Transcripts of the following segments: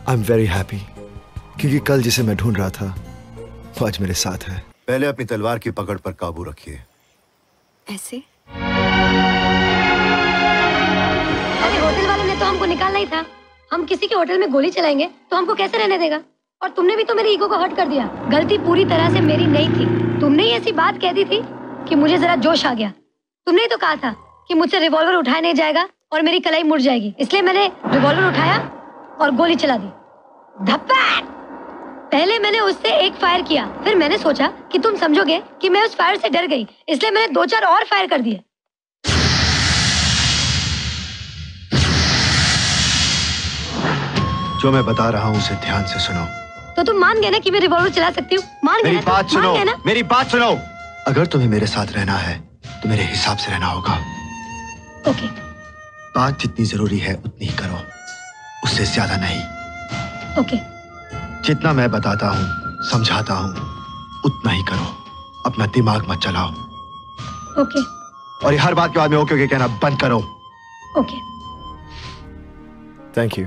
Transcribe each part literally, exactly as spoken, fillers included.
I am very happy क्योंकि कल जिसे मैं ढूंढ रहा था वो आज मेरे साथ है। पहले अपनी तलवार की पकड़ पर काबू रखिए। ऐसे? अरे होटल वाले ने तो हमको निकालना ही था। हम किसी के होटल में गोली चलाएंगे तो हमको कैसे रहने देगा? और तुमने भी तो मेरी ईगो को हर्ट कर दिया। गलती पूरी तरह से मेरी नहीं थी। तुमने ही ऐसी बात कह दी थी कि मुझे जरा जोश आ गया। तुमने ही तो कहा था कि मुझसे रिवॉल्वर उठाया नहीं जाएगा और मेरी कलाई मुड़ जाएगी, इसलिए मैंने रिवॉल्वर उठाया और गोली चला दी। धप्पा! पहले मैंने उससे एक फायर किया, फिर मैंने सोचा कि तुम समझोगे कि मैं उस फायर से डर गई, इसलिए मैंने दो चार और फायर कर दिए। जो मैं बता रहा हूँ उसे ध्यान से सुनो। तो तुम मान गए ना कि मैं रिवॉल्वर चला सकती हूँ? मान गए ना? मेरी बात सुनो, मान गए ना? मेरी बात सुनो। अगर तुम्हें मेरे साथ रहना है तो मेरे हिसाब से रहना होगा। ओके। बात जितनी जरूरी है उतनी ही करो, उससे ज्यादा नहीं। ओके। जितना मैं बताता हूँ, समझाता हूँ, उतना ही करो। अपना दिमाग मत चलाओ। ओके। और ये हर बात के बाद में ओके ओके कहना बंद करो। Okay. Thank you.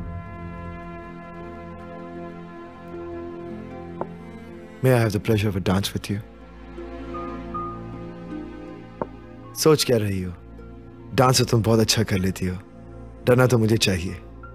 May I have the pleasure of a dance with you? सोच क्या रही हो? डांस तो तुम बहुत अच्छा कर लेती हो, डरना तो मुझे चाहिए।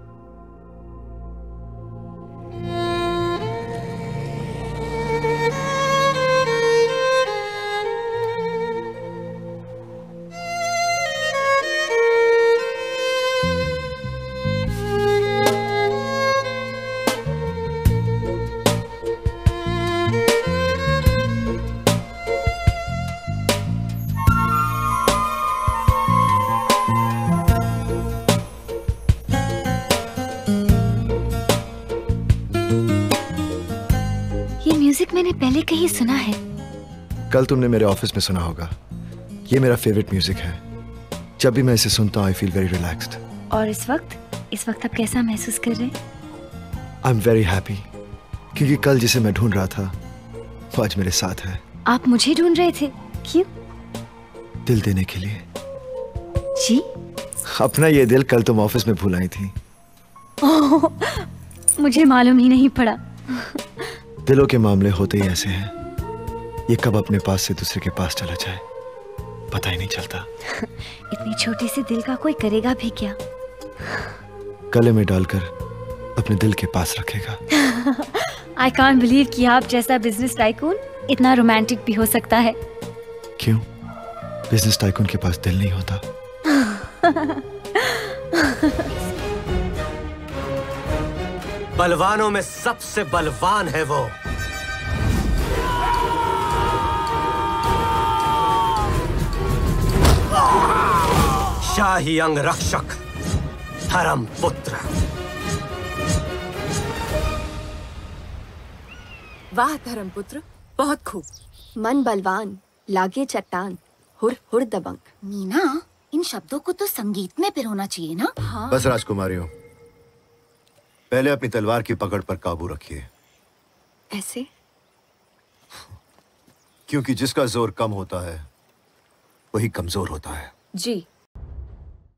म्यूजिक मैंने पहले कहीं सुना है। कल तुमने मेरे ऑफिस में सुना होगा। ये मेरा फेवरेट म्यूजिक है। जब भी मैं इसे सुनता हूँ आई फील वेरी रिलैक्स्ड। और इस वक्त इस वक्त आप कैसा महसूस कर रहे हैं? आई एम वेरी हैप्पी क्योंकि कल जिसे मैं ढूंढ रहा था वो आज मेरे साथ है। आप मुझे ढूंढ रहे थे? क्यों? दिल देने के लिए। जी? अपना ये दिल कल तुम ऑफिस में भूल आई थी। ओह, मुझे मालूम ही नहीं पड़ा। दिलों के मामले होते ही ऐसे हैं, ये कब अपने पास से दूसरे के पास चला जाए पता ही नहीं चलता। इतनी छोटी सी दिल का कोई करेगा भी क्या? गले में डालकर अपने दिल के पास रखेगा। आई कांट बिलीव कि आप जैसा बिजनेस टाइकून इतना रोमांटिक भी हो सकता है। क्यों? बिजनेस टाइकून के पास दिल नहीं होता? बलवानों में सबसे बलवान है वो। शाही अंग रक्षक धर्म पुत्र। वाह धर्मपुत्र, बहुत खूब। मन बलवान, लागे चट्टान, हुर हुर दबंग। मीना, इन शब्दों को तो संगीत में पिरोना चाहिए ना? हाँ। बस राजकुमारियों, पहले अपनी तलवार की पकड़ पर काबू रखिए। ऐसे? क्योंकि जिसका जोर कम होता है वही कमजोर होता है। जी।